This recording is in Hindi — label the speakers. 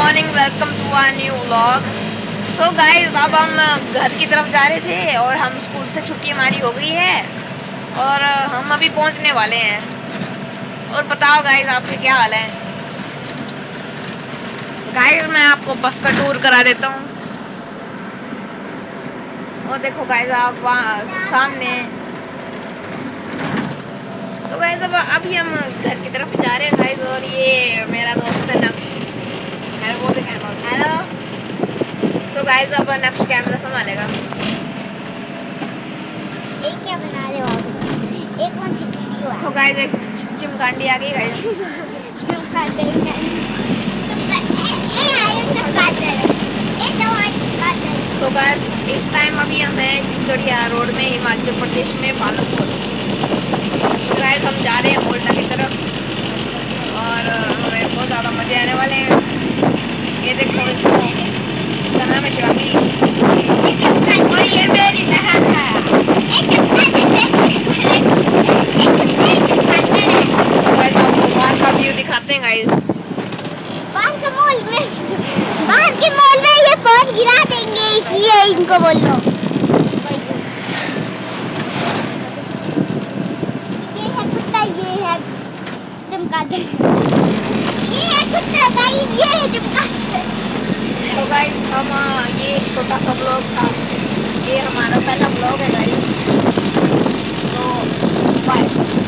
Speaker 1: Morning, welcome to our new vlog. So guys, अब हम घर की तरफ जा रहे थे और हम स्कूल से छुट्टी हमारी हो गई है और हम अभी पहुंचने वाले हैं। और बताओ गाइस, आपके क्या हाल है? गाइस, मैं आपको बस का टूर करा देता हूँ। और देखो गाइस, आप वहाँ सामने। तो गाइस, अब अभी हम घर की तरफ जा रहे हैं गाइस। और ये मेरा दोस्त है नक्श। हेलो। सो गाइस, अब नक्श कैमरा संभालेगा।
Speaker 2: एक क्या बना रहे हो आप? एक कौन सी वीडियो है?
Speaker 1: सो गाइस, एक चिमकांडी आ गई गाइस। सो गाइस, इस टाइम अभी हम हैं चिचोड़िया रोड में, हिमाचल प्रदेश में, पालमपुर। सो गाइस, हम जा रहे हैं मोल्टा की तरफ और हमें बहुत ज़्यादा मज़े आने वाले हैं। ये देखो, इसका नाम है शिवांगी और ये मेरी बहन है। आपको बाहर का व्यू दिखाते हैं गाइस।
Speaker 2: बाहर के मॉल में ये फोन गिरा देंगे, इसलिए इनको बोल दो। ये है कुत्ता, ये है चमगादड़। ये है कुत्ता गाइस, ये है चमगादड़।
Speaker 1: तो गाइस, हम ये छोटा सा ब्लॉग था, ये हमारा पहला ब्लॉग है गाइस। तो बाय।